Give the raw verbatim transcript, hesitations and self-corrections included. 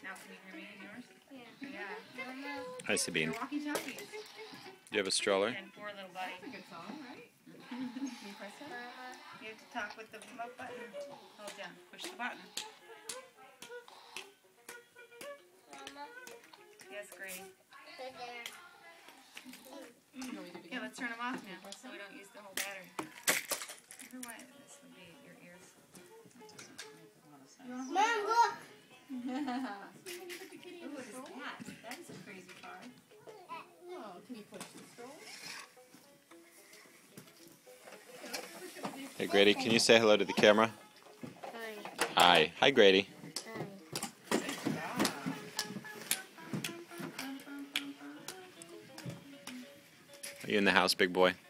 Now can you hear me in yours? Yeah. Yeah. Hi, Sabine. Your walkie-talkies. Do you have a stroller? And poor little buddy. That's a good song, right? Can you press it? You have to talk with the remote button. Hold down. Push the button. Yes, Grady. Yeah, let's turn them off now so we don't use the whole battery. I wonder why this would be your ears. Mom, look! Ooh, What is that? That is a crazy car. Oh, can you push the stroller? Hey, Grady, can you say hello to the camera? Hi. Hi. Hi, Grady. Are you in the house, big boy?